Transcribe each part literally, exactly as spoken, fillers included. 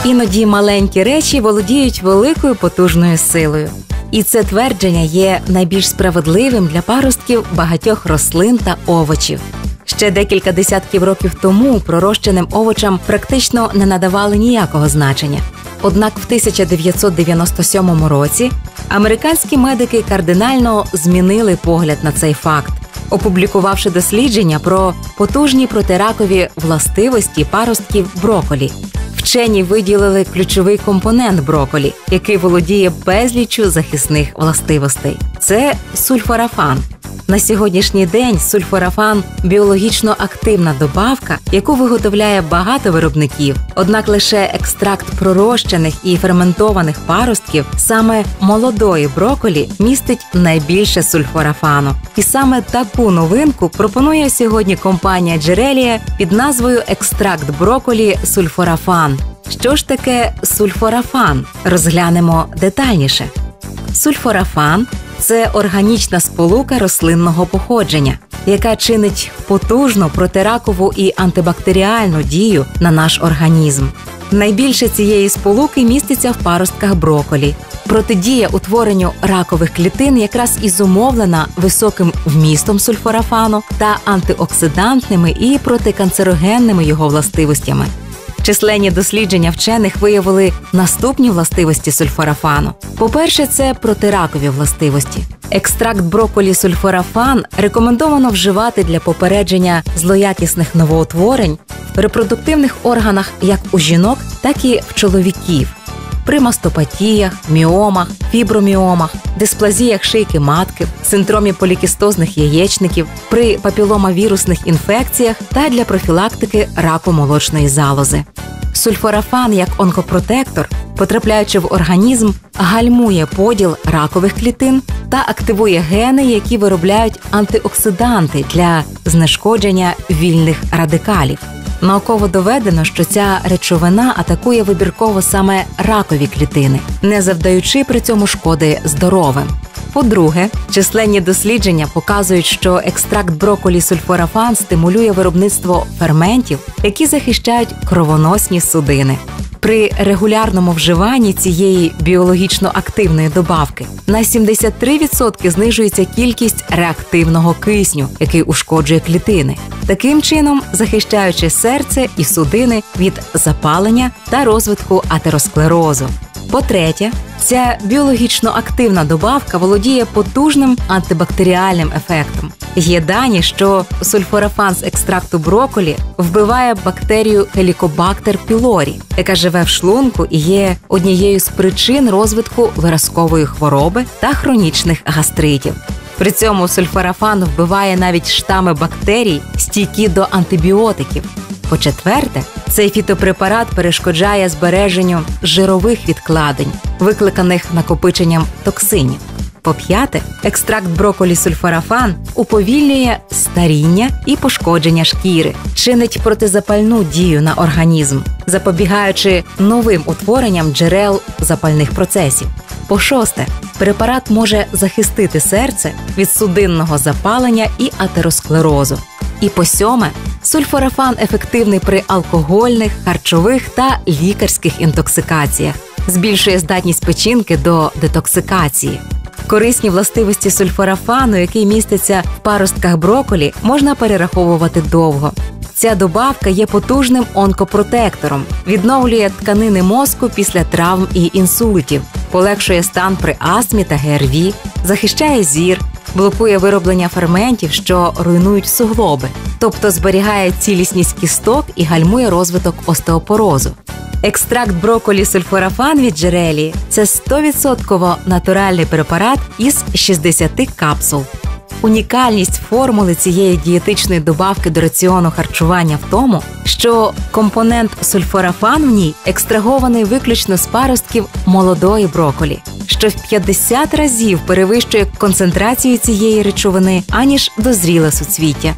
Іноді маленькі речі володіють великою потужною силою. І це твердження є найбільш справедливим для паростків багатьох рослин та овочів. Ще декілька десятків років тому пророщеним овочам практично не надавали ніякого значення. Однак в тисяча дев'ятсот дев'яносто сьомому році американські медики кардинально змінили погляд на цей факт, опублікувавши дослідження про потужні протиракові властивості паростків брокколі. Вчені виділили ключовий компонент брокколі, який володіє безліччю захисних властивостей. Це сульфорафан. На сьогоднішній день сульфорафан – біологічно активна добавка, яку виготовляє багато виробників. Однак лише екстракт пророщених і ферментованих паростків саме молодої брокколі містить найбільше сульфорафану. І саме таку новинку пропонує сьогодні компанія Джерелія під назвою «Екстракт брокколі сульфорафан». Що ж таке сульфорафан? Розглянемо детальніше. Сульфорафан – це органічна сполука рослинного походження, яка чинить потужну протиракову і антибактеріальну дію на наш організм. Найбільше цієї сполуки міститься в паростках брокколі. Протидія утворенню ракових клітин якраз і зумовлена високим вмістом сульфорафану та антиоксидантними і протиканцерогенними його властивостями. Численні дослідження вчених виявили наступні властивості сульфорафану. По-перше, це протиракові властивості. Екстракт брокколі сульфорафан рекомендовано вживати для попередження злоякісних новоутворень в репродуктивних органах як у жінок, так і в чоловіків. При мастопатіях, міомах, фіброміомах, дисплазіях шийки матки, синдромі полікістозних яєчників, при папіломавірусних інфекціях та для профілактики раку молочної залози. Сульфорафан як онкопротектор, потрапляючи в організм, гальмує поділ ракових клітин та активує гени, які виробляють антиоксиданти для знешкодження вільних радикалів. Науково доведено, що ця речовина атакує вибірково саме ракові клітини, не завдаючи при цьому шкоди здоровим. По-друге, численні дослідження показують, що екстракт брокколі сульфорафан стимулює виробництво ферментів, які захищають кровоносні судини. При регулярному вживанні цієї біологічно активної добавки на сімдесят три відсотки знижується кількість реактивного кисню, який ушкоджує клітини, таким чином захищаючи серце і судини від запалення та розвитку атеросклерозу. По-третє, ця біологічно активна добавка володіє потужним антибактеріальним ефектом. Є дані, що сульфорафан з екстракту брокколі вбиває бактерію Helicobacter pylori, яка живе в шлунку і є однією з причин розвитку виразкової хвороби та хронічних гастритів. При цьому сульфорафан вбиває навіть штами бактерій, стійкі до антибіотиків. По-четверте, цей фітопрепарат перешкоджає збереженню жирових відкладень, викликаних накопиченням токсинів. По-п'яте, екстракт брокколі сульфорафан уповільнює старіння і пошкодження шкіри, чинить протизапальну дію на організм, запобігаючи новим утворенням джерел запальних процесів. По-шосте, препарат може захистити серце від судинного запалення і атеросклерозу. І по-сьоме, сульфорафан ефективний при алкогольних, харчових та лікарських інтоксикаціях, збільшує здатність печінки до детоксикації. Корисні властивості сульфорафану, який міститься в паростках брокколі, можна перераховувати довго. Ця добавка є потужним онкопротектором, відновлює тканини мозку після травм і інсультів, полегшує стан при астмі та ГРВІ, захищає зір, блокує вироблення ферментів, що руйнують суглоби, тобто зберігає цілісність кісток і гальмує розвиток остеопорозу. Екстракт брокколі сульфорафан від Джерелії – це сто відсотків натуральний препарат із шістдесяти капсул. Унікальність формули цієї дієтичної добавки до раціону харчування в тому, що компонент сульфорафан в ній екстрагований виключно з паростків молодої брокколі, що в п'ятдесят разів перевищує концентрацію цієї речовини, аніж дозріле суцвіття.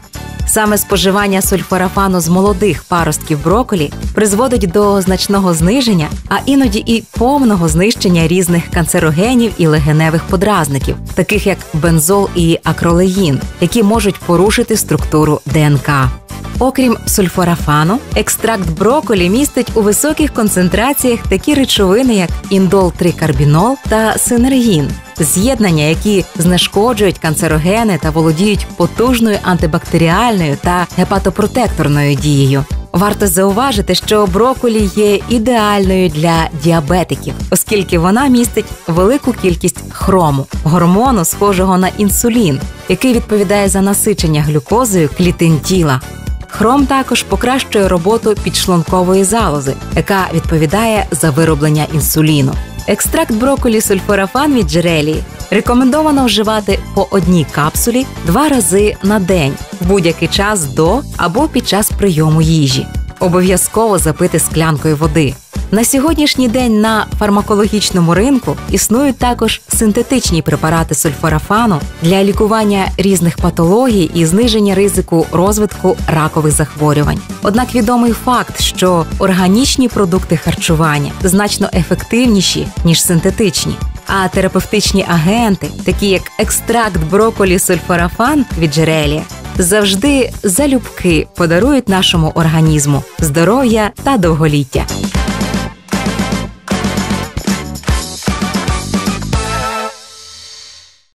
Саме споживання сульфорафану з молодих паростків брокколі призводить до значного зниження, а іноді і повного знищення різних канцерогенів і легеневих подразників, таких як бензол і акролеїн, які можуть порушити структуру ДНК. Окрім сульфорафану, екстракт брокколі містить у високих концентраціях такі речовини, як індол-три-карбінол та синергін, з'єднання, які знешкоджують канцерогени та володіють потужною антибактеріальною та гепатопротекторною дією. Варто зауважити, що брокколі є ідеальною для діабетиків, оскільки вона містить велику кількість хрому, гормону, схожого на інсулін, який відповідає за насичення глюкозою клітин тіла. Хром також покращує роботу підшлункової залози, яка відповідає за вироблення інсуліну. Екстракт брокколі сульфорафан від джерелії рекомендовано вживати по одній капсулі два рази на день, в будь-який час до або під час прийому їжі. Обов'язково запити склянкою води. На сьогоднішній день на фармакологічному ринку існують також синтетичні препарати сульфорафану для лікування різних патологій і зниження ризику розвитку ракових захворювань. Однак відомий факт, що органічні продукти харчування значно ефективніші, ніж синтетичні. А терапевтичні агенти, такі як екстракт брокколі сульфорафан від джерелія, завжди залюбки подарують нашому організму здоров'я та довголіття.